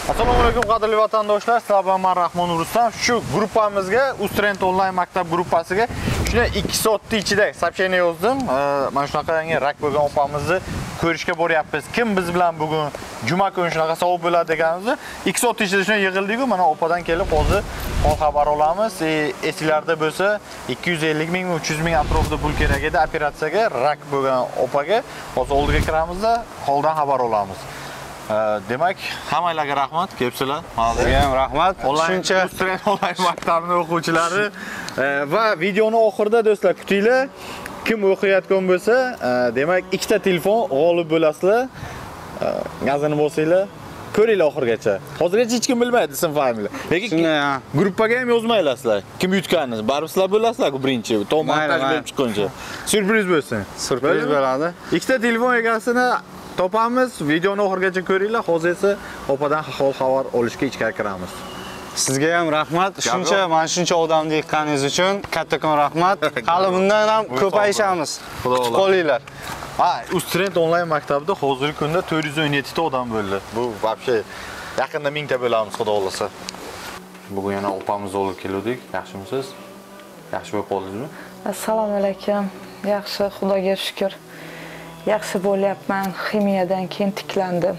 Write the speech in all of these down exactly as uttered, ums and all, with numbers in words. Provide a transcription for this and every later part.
Assalomu alaykum qadrli vatandoshlar. Sizlar bilan men Rahmon Rustam. Shu gruppamizga, Ustrend onlayn maktab gruppasiga shuna ikki soatning ichida сообщение yozdim. Mana shunaqa yangi rak bo'lgan opamizni ko'rishga boryapmiz. Kim biz bilan bugun juma kuni shunaqa savob bo'ladi deganimizni ikki soat ichida shuna yig'ildik-ku, mana opadan kelib hozir hol xabar olamiz. Esinglarda bo'lsa ikki yuz ellik ming, uch yuz ming atrofida pul kerak edi operatsiyaga, rak bo'lgan opaga. Hozir oldiga kiramizda holdan xabar olamiz. Demak, hammalarga rahmat, kelibsizlar. Sizga ham rahmat. Shuncha Ustrend onlayn maktabining o'quvchilari va videoni oxirida do'stlar kutinglar. Kim o'qiyotgan bo'lsa, demak, ikkita telefon g'olib bo'lasizlar. Gazini bo'lsanglar, ko'ringlar oxirgacha. Hozirgacha hech kim bilmaydi ism familiya. Lekin gruppaga ham yozmaylasizlar. Kim yutganini, baribir sizlar bo'lasizlar-ku birinchi. To montaj bo'lib chiqquncha. Syurpriz bo'lsin. Syurpriz bo'ladi. Ikkita telefon egasini topamiz. Videoni oxirgacha ko'ringlar. Hozir esa opadan hol xabar olishga ichkari kiramiz. Sizga ham rahmat. Shuncha, mana shuncha odamni yiqqaningiz uchun kattakon rahmat. Hali bundan ham ko'payishamiz. Kutib qolinglar. Ha, Ustrend onlayn maktabida hozirgi kunda to'rt yuz o'n yetti ta odam bo'ldi. Bu вообще yaqinda ming ta bo'lamiz, xudo xolasa. Bugun yana opamizni olib keldik. Yaxshimisiz? Yaxshi bo'lib qoldingizmi? Assalomu alaykum. Yaxshi, Xudoga shukr. Yaxshi bo'lyapman. Ximiyadan keyin tiklandim.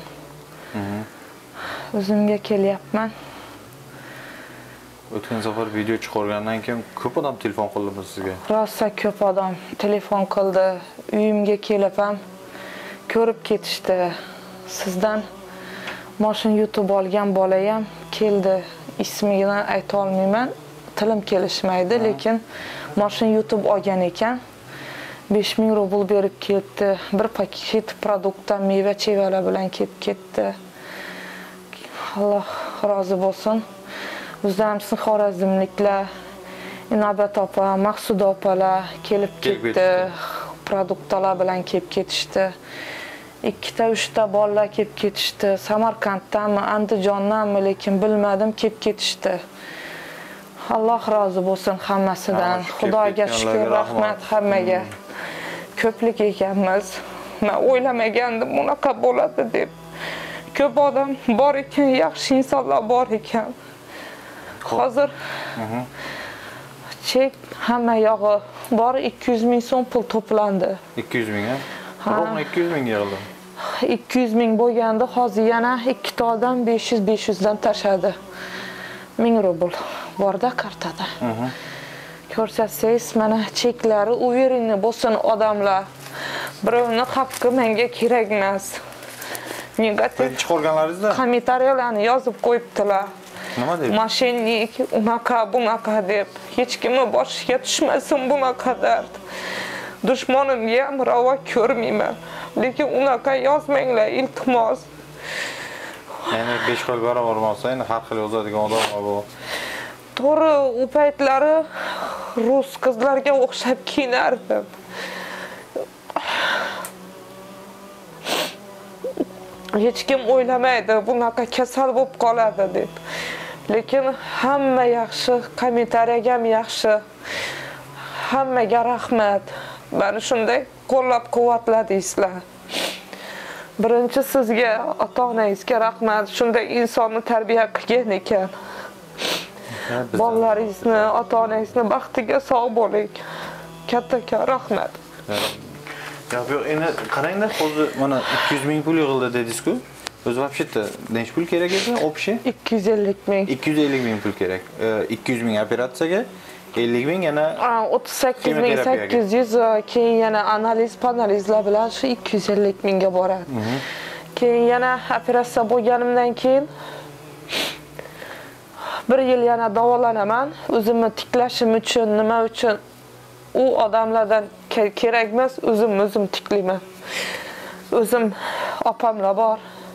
O'zimga kelyapman. O'tgan safar video chiqargandan keyin ko'p odam telefon qildimi sizga? Rosa ko'p odam telefon qildi. Uyimga kelib ham ko'rib ketishdi. Sizdan mashina yutib olgan bola ham keldi. Ismini ayta olmayman. Tilim kelishmaydi, lekin mashina yutib olgan ekan. besh ming rubl berib ketdi. Bir paket produktdan meva-chevalar bilan kelib ketdi. Alloh rozi bo'lsin. O'zimizning xorazmliklar, Inobat opa, Maqsud opalar kelib ketdi. Produktlar bilan kelib ketishdi. Ikkita, uchta bolalar kelib ketishdi. Samarqanddanmi, Andijondanmi, lekin bilmadim, kelib ketishdi. Alloh rozi bo'lsin hammasidan. Xudoga shukr, rahmat hammaga. Ko'plik ekanmiz. Men o'ylamagandim bunaqa bo'ladi deb. Ko'p odam bor ekan, yaxshi insonlar bor ekan. Hozir chek hamma yog'i bor, ikki yuz ming so'm pul to'plandi. ikki yuz ming, ha? To'g'ri, ikki yuz ming yig'ildi. ikki yuz ming bo'lganda hozir yana ikkita odam besh yuz besh yuz dan tashadi. ming rubl borda kartada. Ko'rsatsangiz, mana cheklari uveringni bo'lsin odamlar. Birovni haqqi menga kerak emas. Negativ chiqarganlaringizda kommentariyalarni yozib qo'yibdilar. Nima deb? Mashinnik, unaqa, bunaqa deb. Hech kimni boshiga tushmasin bunaqa dard. Dushmanimga ham ravo ko'rmayman. Lekin unaqa yozmanglar, iltimos. Yana besh qo'l barobar bo'lsa, endi har xil yozadigan odamlar bu. To'g'ri, u paytlari rus qizlarga o'xshab kiyinardim. Hech kim o'ylamaydi bunaqa kasal bo'lib qoladi deb. Lekin hamma yaxshi, kommentariyga ham yaxshi. Hammaga rahmat. Meni shunday qo'llab-quvvatladingizlar. Birinchi sizga, ota-onangizga rahmat. Shunday insonni tarbiya qilgan ekan. Bolalaringizni, ota-onangizni baxtiga sog' bo'ling. Kattakon rahmat. Ya yo'q, endi qarangda, hozir mana ikki yuz ming pul yig'ildi dedingiz-ku. O'zi вообще-то nech pul kerak edi? Общий ikki yuz ellik ming. ikki yuz ellik ming pul kerak. ikki yuz ming operatsiyaga, ellik ming yana o'ttiz sakkiz ming sakkiz yuz, keyin yana analiz, panalizlar bilan shu ikki yuz ellik mingga boradi. Keyin yana operatsiya bo'lganimdan keyin bir yil yana davolanaman. O'zimni tiklashim uchun, nima uchun u odamlardan kerak emas, o'zim o'zim tiklayman. O'zim opamlar bor.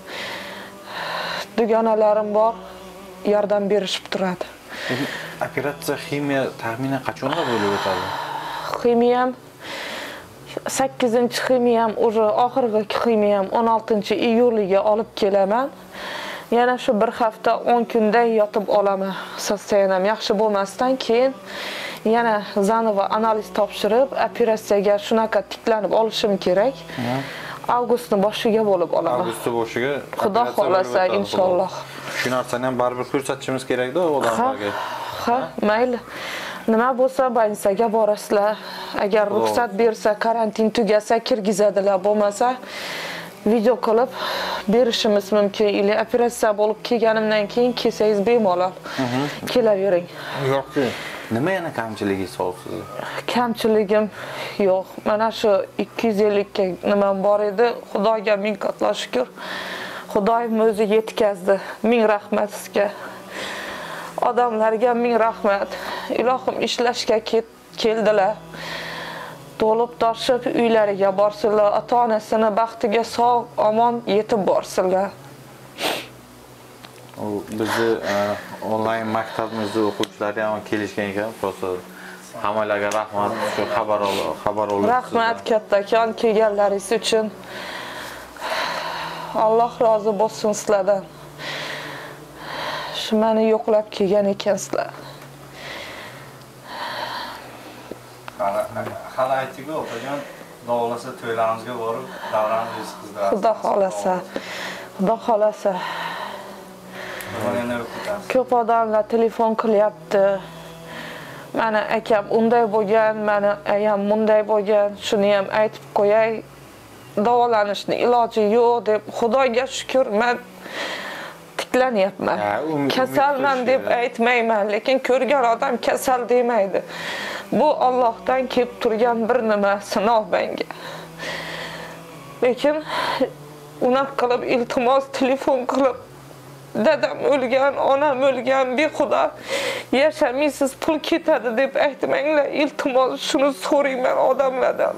Dugonalarim bor, yordam berishib turadi. Operatsiya ximiya taxminan qachonga bo'lib o'tadi? Ximiyam sakkizinchi ximiyam, o'sha oxirgi ximiyam o'n oltinchi iyulga olib kelaman. Yana shu bir hafta o'n kunday yotib olaman. Sostenam yaxshi bo'lmasdan keyin yana zanovo analiz topshirib, operatsiyaga shunaqa tiklanib olishim kerak. Avgustning boshiga bo'lib olaman. Avgust boshiga Xudo xolasa inshaalloh. Shu narsani ham baribir ko'rsatishimiz kerak-da odamlarga. Ha, mayli. Nima bo'lsa, больницаga borasizlar. Agar ruxsat bersa, karantin tugasa kirgizadilar, bo'lmasa video qilib berishimiz mumkin. Ili operatsiya bo'lib kelganimdan keyin kelsangiz bemalol kelavering. Yo'q-ku. Nima yana kamchiligi solsiz? Kamchiligim yo'q. Mana shu ikki yuz ellik ga nimam bor edi. Xudoga ming qatla shukr. Xudoyim o'zi yetkazdi. Ming rahmat sizga. Odamlarga ming rahmat. Ilohim ishlashga keldilar. To'lib toshib uylariga borsinlar, ota-onasini baxtiga sog', omon yetib borsinlar. U bizni onlayn maktabimizda o'quvchilari ham kelishgan ekan, prosta hammalarga rahmat, shu xabar olib, xabar olib. Rahmat kattakon kelganlaringiz uchun. Alloh rozi bo'lsin sizlardan. Shu meni yo'qlab kelgan ekansizlar. Hali aytdik-ku, opajon, davlasa to'ylarimizga borib, davramiz qizlar. Xudo xolasa. Xudo xolasa. Ko'p odamlar telefon qilyapti. Meni akam unday bo'lgan, meni ayam bunday bo'lgan, shuni ham aytib qo'yay. Davolanishning iloji yo'q deb Xudoga shukr, men tiklanyapman. Kasalman deb aytmayman, lekin ko'rgan odam kasal demaydi. Bu Allohdan kelib turgan bir nima sinov menga. Lekin unaqa qilib iltimos telefon qilib dadam o'lgan, onam o'lgan, bexuda yashamaysiz, pul ketadi deb aytmanglar. Iltimos shuni so'rayman odamlardan.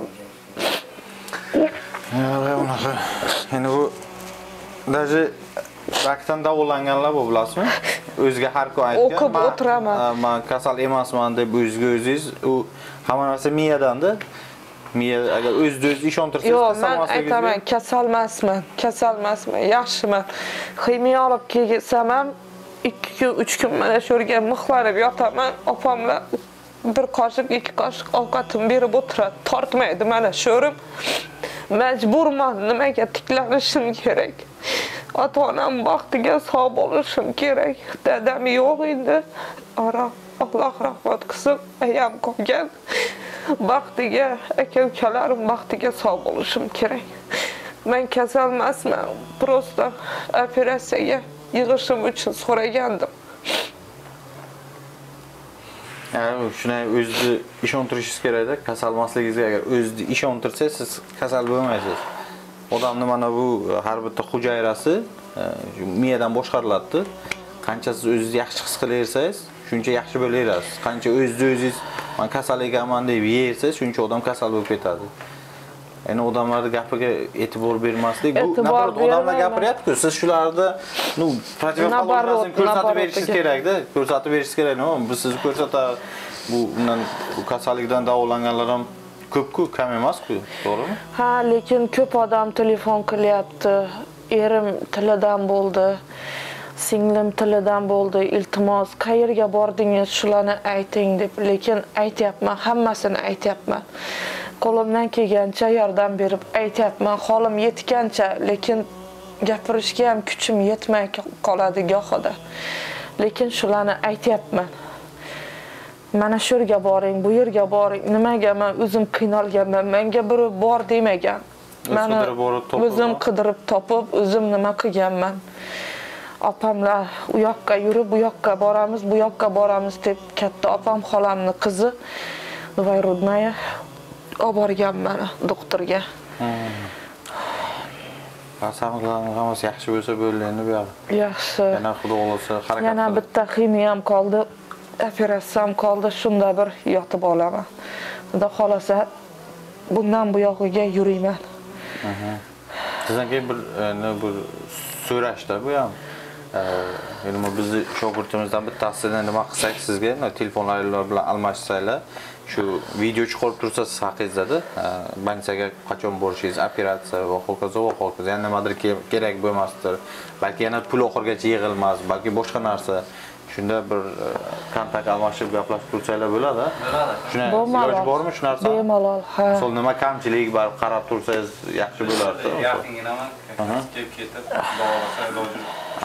Ya, unaqa. Endi bu даже rakdan davolanganlar bu bilasizmi? O'ziga har kun aytgan. O'qib o'tiraman. Men kasal emasman deb o'ziga o'zingiz u hamma narsa miyadan-da. Miya agar o'zingizni ishontirsangiz kasal emasligingizni. Yo'q, men aytaman, kasal emasman, kasal emasman, yaxshiman. Ximiya olib kelsam ham ikki kun, uch kun mana shu yerga mixlanib yotaman. Opamlar bir qoshiq, ikki qoshiq ovqatim berib o'tiradi. Tortmaydi mana sho'rim. Majburman, nimaga tiklanishim kerak? Ota-onam baxtiga sog' bo'lishim kerak. Dadam yo'q endi. Ara, Alloh rahmat qilsin. Ayam qolgan. Baxtiga, aka-ukalarim baxtiga sog' bo'lishim kerak. Men kasal emasman. Prosta operatsiyaga yig'ishim uchun so'ragandim. Yani shunday o'zingizni ishontirishingiz kerak-da, kasal emasligingizga. Agar o'zingizni ishontirsangiz, siz kasal bo'lmaysiz. Odamning mana bu har bitta hujayrasi miyadan boshqariladi. Qancha siz o'zingizni yaxshi his qilaversangiz, shuncha yaxshi bo'laverasiz. Qancha o'zingizni o'zingiz men kasal ekanman deb yersangiz, shuncha odam kasal bo'lib ketadi. Ya'ni odamlarning gapiga e'tibor bermaslik, bu nafaqat odamlar gapiryapti-ku, siz shularda, nu, protivopolojnasini ko'rsatib berishingiz kerak-da, ko'rsatib berishingiz kerak, no, biz sizni ko'rsata bu undan bu kasallikdan davolanganlar ham ko'p-ku, kam emas-ku, to'g'rimi? Ha, lekin ko'p odam telefon qilyapti. Erim tilidan bo'ldi. Singlim tilidan bo'ldi. Iltimos, qayerga bordingiz, shularni ayting deb, lekin aytyapman, hammasini aytyapman. Qo'limdan kelgancha yordam berib aytyapman, holim yetgancha, lekin gapirishga ham kuchim yetmay qoladi gohida. Lekin shularni aytyapman. Mana shu yerga boring, bu yerga boring. Nimaga men o'zim qiynalganman? Menga biri bor demagan. Meni o'zim qidirib topib, o'zim nima qilganman? Opamlar u yoqqa yurib, bu yoqqa boramiz, bu yoqqa boramiz deb katta opam xolamni qizi Voyrudnaya olib borgan meni doktorga. Qasamlarimiz yaxshi bo'lsa bo'ldi endi bu yoq. Yaxshi. Yana xudo xolasa harakat. Yana bitta ximiyam qoldi. Operatsiyam qoldi, shunda bir yotib olaman. Xudo xolasa bundan bu yog'iga yurayman. Sizdan keyin bir bir so'rashda bu ham. Endi bizni shogirdimizdan bittasidan nima qilsak sizga, telefonlaringiz bilan almashsanglar, shu video chiqarib tursa siz haqingizda, bankaga qachon borishingiz, operatsiya va hokazo va hokazo, yana nimadir kerak bo'lmasdir. Balki yana pul oxirgacha yig'ilmas, balki boshqa narsa. Shunda bir kontakt almashib gaplashib tursalar bo'ladi. Shunday iloji bormi shu narsa? Bemalol, ha. Sol nima kamchilik bor, qarab tursangiz yaxshi bo'lardi. Yaqinginaman, kelib ketib, davolasa iloji.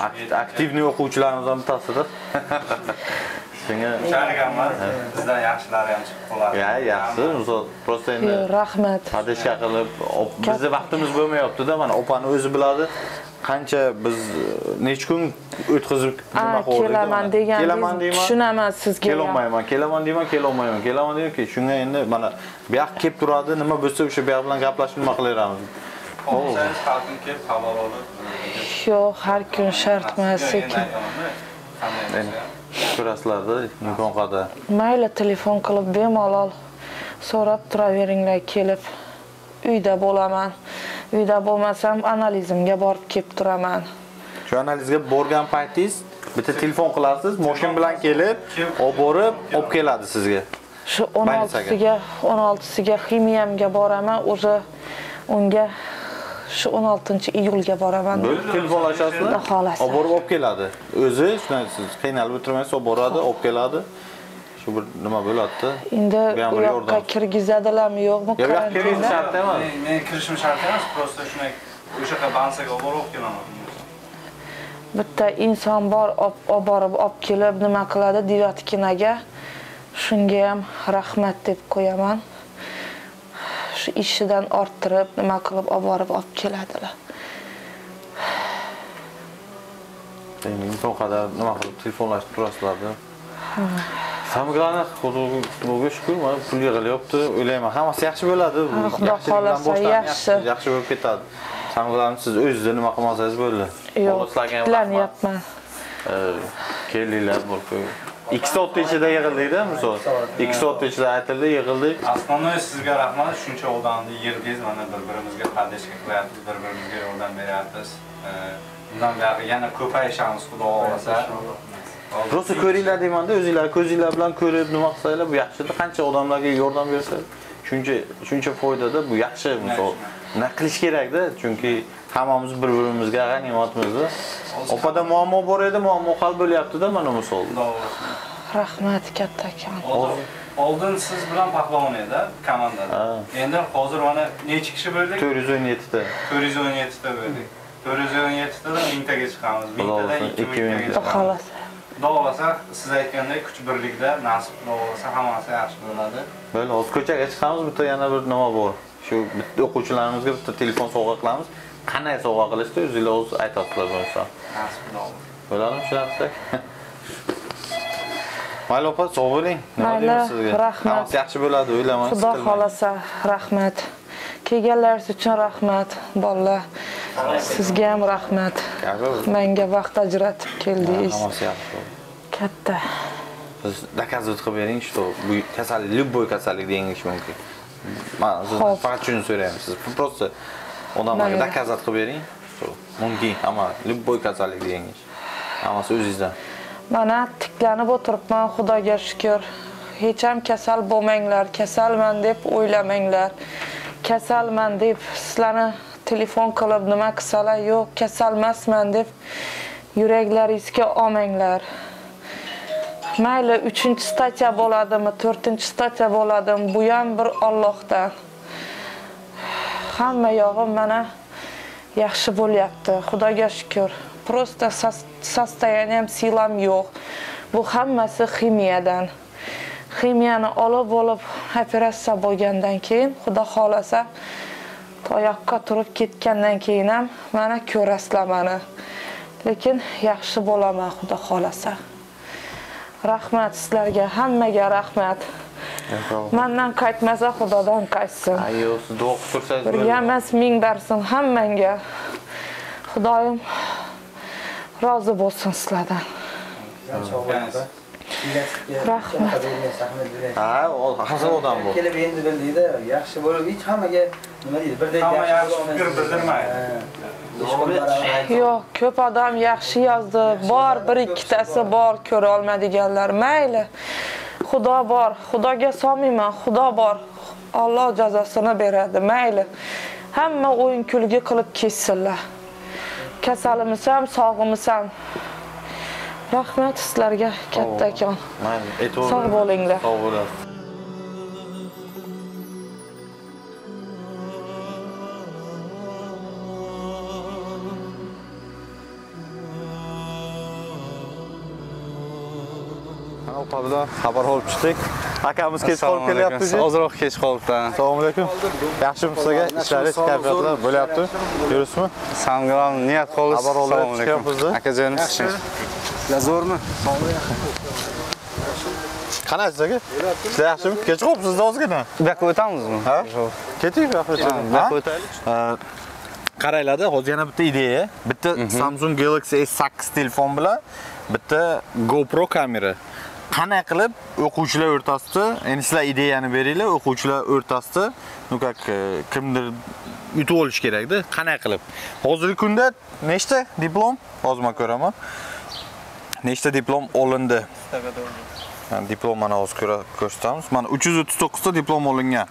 aktivniy o'quvchilarimizdan bittasidir. Shunga Chargaman, bizdan yaxshilari ham chiqib qoladi. ya, yaxshi. Misol, prosta endi Yo'q, rahmat. padishka qilib, bizni vaqtimiz bo'lmayapti-da, mana opani o'zi biladi. Qancha biz necha kun o'tkazib nima A, kelaman Kelaman deganingiz deyman. tushunaman sizga. Kelolmayman, kelaman deyman, kelolmayman. Kelaman deyman-ki, shunga endi mana bu yoq kelib turadi, nima bo'lsa o'sha bu yoq bilan gaplashib nima qilaveramiz. Xo'sangiz xalqim kelib qabul olib. Yo'q, har kun shart emas, sekin. Ko'rasizlar-da, imkon qadar. Mayli, telefon qilib bemalol so'rab turaveringlar kelib. Uyda bo'laman. Uyda bo'lmasam analizimga borib kelib turaman. Shu analizga borgan paytingiz bitta telefon qilasiz, mashin bilan kelib, olib borib, olib keladi sizga. Shu o'n oltisiga, o'n oltisiga ximiyamga boraman, o'zi unga shu o'n oltinchi iyulga boraman. Bo'lib telefonlashasizlar. Xohlasa. Olib borib olib keladi. O'zi shunday siz qiynalib o'tirmaysiz, olib boradi, olib keladi. Shu bir nima bo'ladi-da. Endi u yoqqa kirgizadilarmi, yo'qmi? Yo'q, kirish shart emas. Men kirishim shart emas, prosta shunday o'sha yerga bansaga olib borib kelaman. Bitta inson bor, olib borib olib kelib nima qiladi Devatkinaga. Shunga ham rahmat deb qo'yaman. Shu ishidan orttirib nima qilib olib borib olib keladilar. Endi imkon qadar nima qilib telefonlashib turasizlar-da. Samgani xudoga shukr, mana pul yig'ilyapti, o'ylayman, hammasi yaxshi bo'ladi. Xudo xolasa yaxshi. Yaxshi bo'lib ketadi. Samgani siz o'zingiz nima qilmasangiz bo'ldi. Yo'q, tiklanyapman. Kelinglar bo'lib. ikki soat ichida yig'ildik-da, misol. ikki soat ichida aytildi, yig'ildik. Aslonoy sizga rahmat, shuncha odamni yerdingiz, mana bir-birimizga padishka qilyapmiz, bir-birimizga yordam beryapmiz. Bundan beri yana ko'payishamiz, xudo xolasa. Prosta ko'ringlar deyman-da, o'zingizlar ko'zingizlar bilan ko'rib nima qilsanglar bu yaxshi-da. Qancha odamlarga yordam bersa, shuncha shuncha foydada bu yaxshi misol. Nima qilish kerak-da, chunki hammamiz bir-birimizga g'animatmiz-da. Opada muammo bor edi, muammo hal bo'lyapti-da mana misol. Rahmat kattakon. Oldin siz bilan pahlavon edi, komandada. Endi hozir mana necha kishi bo'ldik? to'rt yuz o'n yetti ta. to'rt yuz o'n yetti ta bo'ldik. to'rt yuz o'n yetti tadan ming taga chiqamiz. ming tadan ikki ming taga chiqamiz. Xudo xolasa, siz aytgandek kuch birlikda nasib xudo xolasa hammasi yaxshi bo'ladi. Bo'ldi, hozir ko'chaga chiqamiz, bitta yana bir nima bor. Shu bitta o'quvchilarimizga bitta telefon sovg'a qilamiz. Qanday sovg'a qilishni o'zingizlar o'z aytasizlar bo'lsa. Nasib xudo. Bo'ladimi shunaqa? Mayli opa, sog' bo'ling. Nima deymiz sizga? Rahmat. Hammasi yaxshi bo'ladi, o'ylaman. Xudo xolasa, rahmat. Kelganlaringiz uchun rahmat, bolalar. Sizga ham rahmat. Menga vaqt ajratib keldingiz. Hammasi yaxshi. Katta. Siz dokazat qilib bering, что bu kasallik, любой kasallik dengish mumkin. Men sizdan faqat shuni so'rayman. Siz просто odamlarga dokazat qilib bering, что mumkin, ammo любой kasallik dengish. Hammasi o'zingizdan. Mana tiklanib o'tiribman, Xudoga shukr. Hech ham kasal bo'lmanglar, kasalman deb o'ylamanglar. Kasalman deb sizlarni telefon qilib nima qilsalar, yo'q, kasal emasman deb yuraklaringizga olmanglar. Mayli uchinchi statiya bo'ladimi, to'rtinchi statiya bo'ladimi, bu ham bir Allohdan. Hamma yog'im mana yaxshi bo'lyapti, Xudoga shukr. Prosta состоянием silam yo'q. Bu hammasi ximiyadan. Ximiyani olib olib operatsiya bo'lgandan keyin, Xudo xolasa, oyoqqa turib ketgandan keyin ham mana ko'rasizlar meni. Lekin yaxshi bo'laman, Xudo xolasa. Rahmat sizlarga, hammaga rahmat. Mendan qaytmasa Xudodan qaytsin. Ayyo, siz duo qilib tursangiz bo'ladi. Birga emas, ming bersin hammanga. Xudoyim rozi bo'lsin sizlardan. Rahmat. Ha, o hazır odam bu. Kelib endi bildingda, yaxshi bo'lib, hech hammaga nima deydi, birdek Hamma yaxshi fikr bildirmaydi. Yo'q, ko'p odam yaxshi yozdi. Bor, bir ikkitasi bor, ko'ra olmaydiganlar. Mayli. Xudo bor, Xudoga solmayman, Xudo bor. Alloh jazosini beradi, mayli. Hamma o'yin kulgi qilib ketsinlar. Kasalimiz ham, sog'imiz ham. Rahmat sizlarga kattakon. Mayli, sog' bo'linglar. Sog' bo'lasiz. Mana opa bilan xabar olib chiqdik. Akamiz kech qolib kelyapti. Ozroq kech qolibdi. Assalomu alaykum. Yaxshimi sizga? Ishlaringiz, kayfiyatlar bo'lyapti? Yuribsizmi? Samg'am niyat qilib. Xabar olib chiqyapmiz. Akajonim sizlar. Sizlar zo'rmi? Qanaqasiz aka? Sizlar yaxshimi? Kech qolibsiz ozgina. Bu yoqqa o'tamizmi? Ha? Keting, bu yoqqa. Bu yoqqa o'taylik. Qaranglar, hozir yana bitta ideya. Bitta Samsung Galaxy S sakkiz telefon bilan bitta GoPro kamera. Qanday qilib o'quvchilar o'rtasida, endi sizlar ideyani beringlar, o'quvchilar o'rtasida, ну как kimdir yutib olish kerak-da, qanday qilib. Hozirgi kunda nechta diplom? Hozir men ko'raman. Nechta diplom olindi? Yani diplom mana hozir ko'rsatamiz. Mana uch yuz o'ttiz to'qqiz ta diplom olingan.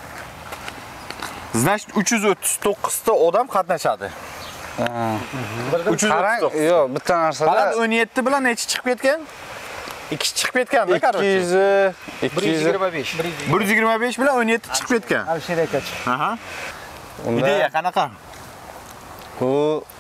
Значит, uch yuz o'ttiz to'qqiz ta odam qatnashadi. uch yuz o'ttiz to'qqiz. Yo'q, bitta narsada. Baland o'n yetti bilan necha chiqib ketgan? ikki chiqib ketgan-da, ikki yuz, ikki yuz yigirma besh. bir yuz yigirma besh bilan o'n yetti chiqib ketgan. Alisher aka chiqdi. Aha. Ideya qanaqa? Bu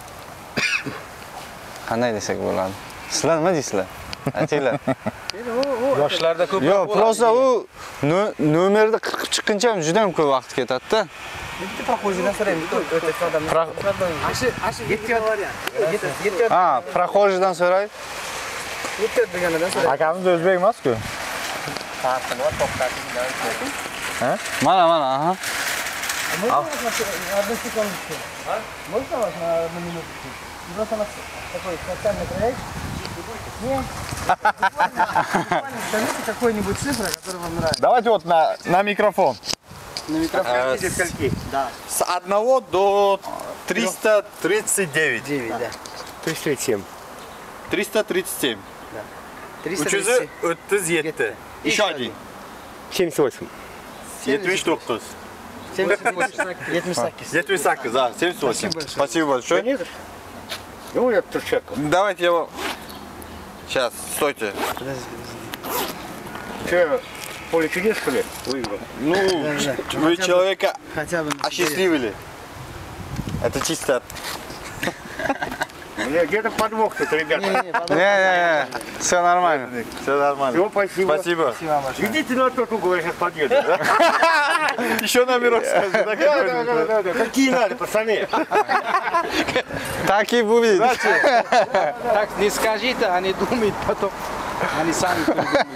qanday desak bo'ladi? Sizlar nima deysizlar? Aytinglar. Yoshlarda ko'p. Yo'q, просто u nomerda qirqib chiqquncha ham juda ham ko'p vaqt ketadi-da. Bitta proxozidan so'raymi, o'tayotgan odamlar. Ashi, ashi yetyapti. Yetyapti. Ha, proxozidan so'ray. Yetyapti deganidan so'ray. Akamiz o'zbek emas-ku. Farqi bor, to'xtatib. Ha? Mana, mana, aha. Можно вас на одну минуту? Просто нас такой специальный проект. Нет. Скажите какой-нибудь цифру, которая вам нравится. Давайте вот на, на микрофон. На микрофон видите скольки? Да. С одного до триста тридцать девять. девять, да. триста тридцать семь. триста тридцать семь. триста uch yuz o'ttiz yetti. Еще один. семьдесят восемь. yetmish to'qqiz. yetmish sakkiz. yetmish sakkiz, да, семьдесят восемь. Спасибо большое. Ну, я турчак. Давайте я вам... Сейчас, стойте. Че, поле чудес, что ли? Выиграл. Ну, вы человека Хотя бы. осчастливили. Это чисто... У меня где-то подвох тут, ребята. Не-не-не, все нормально. Все нормально. Всего спасибо. Спасибо. Идите на тот угол, я сейчас подъеду. Еще номерок скажи. Да, да, да, да, да. Какие надо, пацаны? Так и будет. Так не скажите, они думают потом. Они сами придумают.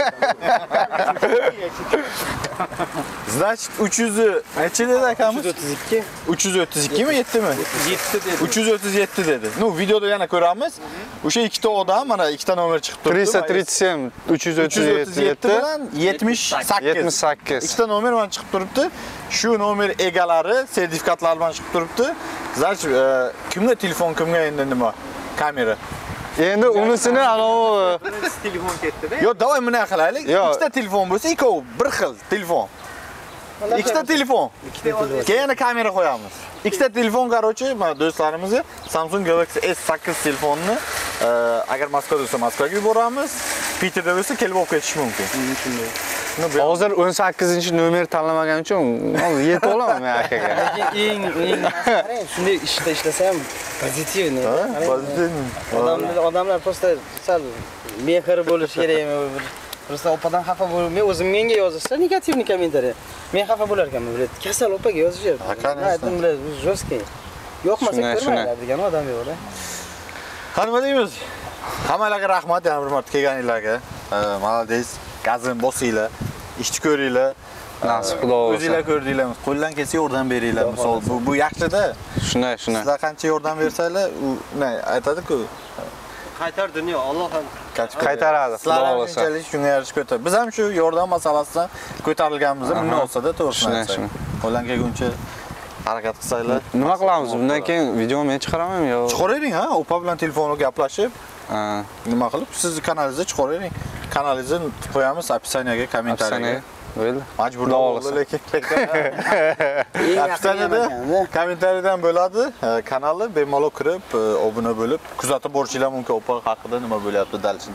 Значит, uch yuz necha dedi akamiz? uch yuz o'ttiz ikki mi, yetti mi? yetti dedi. uch yuz o'ttiz yetti dedi. Ну, videoda yana ko'ramiz. O'sha ikkita odam mana ikkita nomer chiqib turibdi. tриста тридцать семь, uch yuz o'ttiz yetti bilan yetmish sakkiz. yetmish sakkiz. Ikkita nomer mana chiqib turibdi. Shu nomer egalari sertifikatlari bilan chiqib turibdi. Значит, kimga telefon, kimga endi nima? Kamera. Endi unisini anavi Telefon ketdi-da. Yo, davay bunaqa qilaylik. Yo. Ikkita telefon bo'lsa, ikkovi bir xil telefon. Ikkita telefon. Keyin yana kamera qo'yamiz. Ikkita telefon, короче, mana do'stlarimizga Samsung Galaxy S sakkiz telefonini agar Moskvada bo'lsa Moskvaga yuboramiz, Peterda bo'lsa kelib olib ketish mumkin. hozir o'n sakkizinchi nomer tanlamagan uchun yetib olaman men akaga. Eng eng qarang, shunday ishda ishlasa ham pozitivniy. Pozitivniy. Odamlar odamlar просто sal mehr bo'lish kerakmi? Просто opadan xafa bo'lib, men o'zim menga yozsa negativniy kommentariy. Men xafa bo'lar ekanman, bilet. Kasal opaga yozishar. Aytdim, bilet, жёсткий. Yo'qmasa ko'rmaylar degan odam yo'q-da. Qanday deymiz? Hammalarga rahmat, yana bir marta kelganinglarga. Молодец. Gazini bosinglar, ishni ko'ringlar. Nasib xudo bo'lsa. O'zinglar ko'rdinglarmi? Qo'ldan kelsa yordam beringlar. Misol bu bu yaxshi-da. Shunday, shunday. Sizlar qancha yordam bersanglar, u ne aytadi-ku. Qaytar dunyo, Alloh ham Qaytaradi. Sizlar Xudo ham bo'lsa. shunchalik shunga yarashib ko'tarib. Biz ham shu yordam masalasidan ko'tarilganmizda bunday olsa-da, to'g'risini Shunday, aytsak. shunday. Qo'ldan kelguncha harakat qilsanglar. Nima qilamiz? Bundan keyin video men chiqaramanmi yo? Chiqaravering, ha, opa bilan telefonga gaplashib, Ha, nima qilib, sizni kanalingizga chiqaravering. Kanalingizni qo'yamiz opsiyaga, kommentariyaga. Bo'ldi. Majbur bo'lsa. bo'ldi lekin. Opsiyanada kommentariyadan bo'ladi. Kanalni bemalol kirib, obuna bo'lib, kuzatib borishinglar mumkin. Opa haqida nima bo'lyapti dalshin.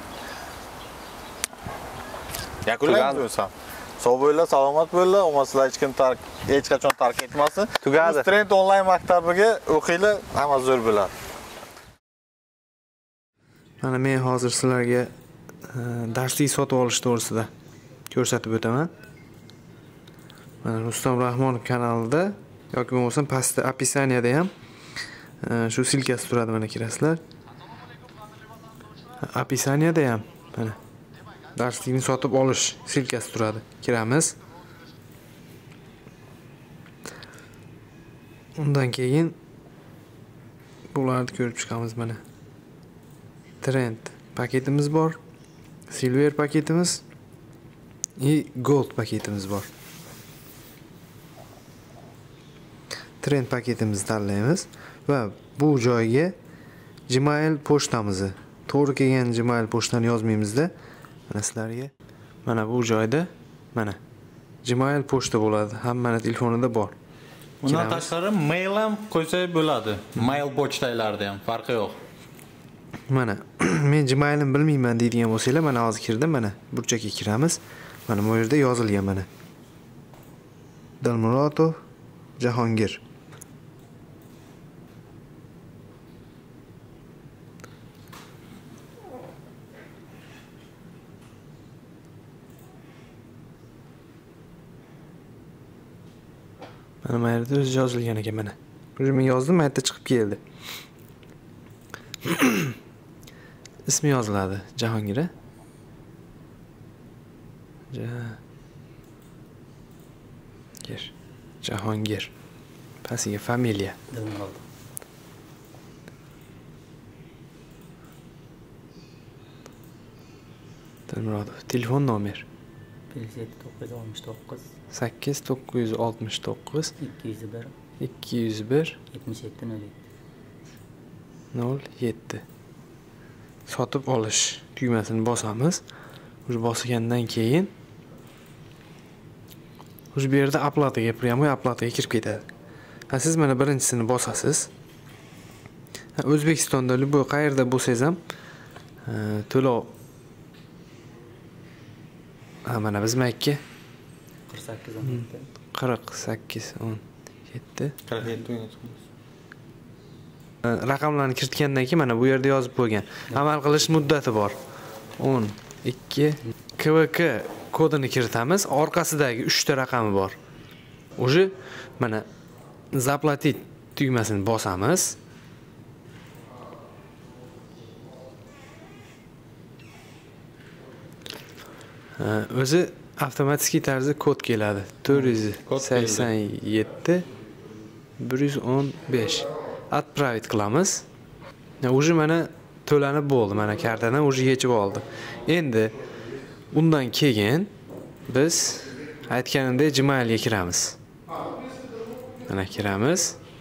Yakunlaymiz o'sam. Sog' bo'linglar, salomat bo'linglar. Omasizlar hech kim tark, hech qachon tark etmasin. Tugadi. Trend onlayn maktabiga o'qinglar, hamma zo'r bo'ladi. Mana men hozir sizlarga darslik sotib olish to'g'risida ko'rsatib o'taman. Mana Rustam Rahmonov kanalida yoki bo'lmasa pastda описаниеda ham shu silkasi turadi, mana kirasizlar. описаниеda ham mana darslikni sotib olish silkasi turadi. Kiramiz. Undan keyin bularni ko'rib chiqamiz mana. Trend paketimiz bor. Silver paketimiz va gold paketimiz bor. Trend paketimizni tanlaymiz va bu joyga Gmail pochtamizni, to'g'ri kelgan Gmail pochtani yozmaymizda, mana sizlarga mana bu joyda mana Gmail pochta bo'ladi. Hammaning telefonida bor. Undan tashqari mail ham qo'ysa bo'ladi. Mail pochtaylarda ham farqi yo'q. Mana men Gmail'ni bilmayman deydigan bo'lsanglar, mana hozir kirdim, mana burchakka kiramiz. Mana bu yerda yozilgan mana. Dalmuratov Jahongir. Mana bu yerda o'zi yozilgan ekan mana. Buni men yozdim, bu yerda chiqib keldi. İsmi yoziladi Jahongir. Jahongir. Jahongir. Pastiga familiya. Dilmurodov. Telefon nomer sakkiz to'qqiz yuz oltmish to'qqiz ikki yuz bir nol yetti. Sotib olish tugmasini bosamiz. O'sha bosgandan keyin o'sha bu yerda оплатаga прямой оплатаga kirib ketadi. Ha, siz mana birinchisini bosasiz. O'zbekistonda любой qayerda bo'lsangiz ham to'lov ha, mana bizmakka qirq sakkiz o'n yetti qirq yetti raqamlarni kiritgandan keyin mana bu yerda yozib qo'ygan. Amal qilish muddati bor. o'n ikki K V K kodini kiritamiz. Orqasidagi uchta raqami bor. O'sha mana zaplatit tugmasini bosamiz. O'zi avtomatik tarzda kod keladi. to'rt yuz sakson yetti bir yuz o'n besh. Отправить qilamiz. O'zi mana to'lanib bo'ldi. Mana kartadan o'zi yechib oldi. Endi undan keyin biz aytganimdek Gmailga kiramiz. Mana kiramiz.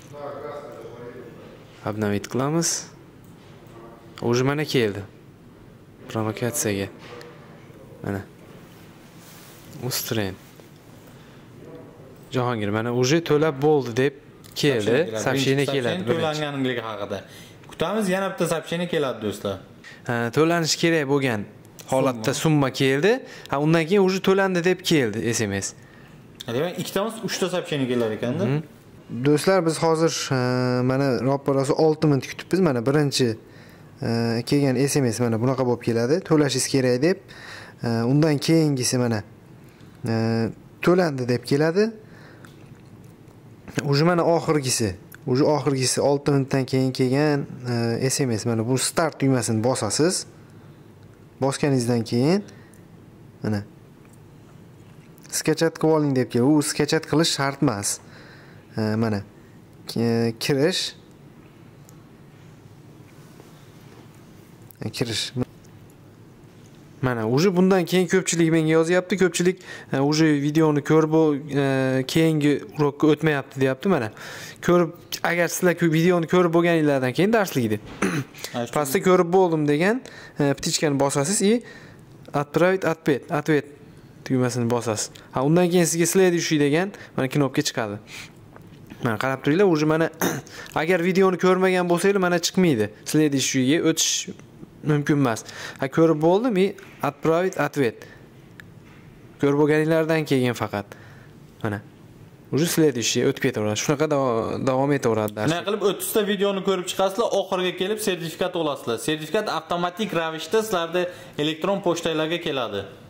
Обновить qilamiz. O'zi mana keldi. Provokatsiyaga. Mana Ustrend. Jahongir mana o'zi to'lab bo'ldi deb keldi. Сообщение keladi. To'langanligi haqida. Kutamiz, yana bitta сообщение keladi do'stlar. Ha, to'lanish kerak bo'lgan holatda summa keldi. Ha, undan keyin o'zi to'landi deb keldi S M S. Demak, ikkitamiz uchta сообщение kelar ekanda. Do'stlar, biz hozir mana ro'parasi olti minut kutibmiz. Mana birinchi kelgan S M S mana bunaqa bo'lib keladi. To'lashingiz kerak deb. Undan keyingisi mana to'landi deb keladi. O'zi mana oxirgisi, o'zi oxirgisi olti minutdan keyin kelgan S M S mana bu start tugmasini bosasiz. Bosganingizdan keyin mana skachat qilib oling deb keladi. U skachat qilish shart emas. Mana kirish kirish mana o'zi bundan keyin ko'pchilik menga yozyapti. Ko'pchilik o'zi videoni ko'rib keyingi urokka o'tmayapti deyapti. Mana ko'rib, agar sizlar videoni ko'rib bo'lganinglardan keyin darslikni pastda ko'rib bo'ldim degan ptichkani bosasiz и отправить ответ ответ tugmasini bosasiz. Ha, undan keyin sizga следующий degan mana knopka chiqadi. Mana qarab turinglar, o'zi mana agar videoni ko'rmagan bo'lsanglar mana chiqmaydi. следующийga o'tish mumkin emas. Ha, ko'rib bo'ldim и отправить ответ. Ko'rib bo'lganinglardan keyin faqat mana уже следующий o'tib ketaveradi. Shunaqa davom etaveradi dars. Nima qilib o'ttiz ta videoni ko'rib chiqasizlar, oxiriga kelib sertifikat olasizlar. Sertifikat avtomatik ravishda sizlarda elektron pochtanglarga keladi.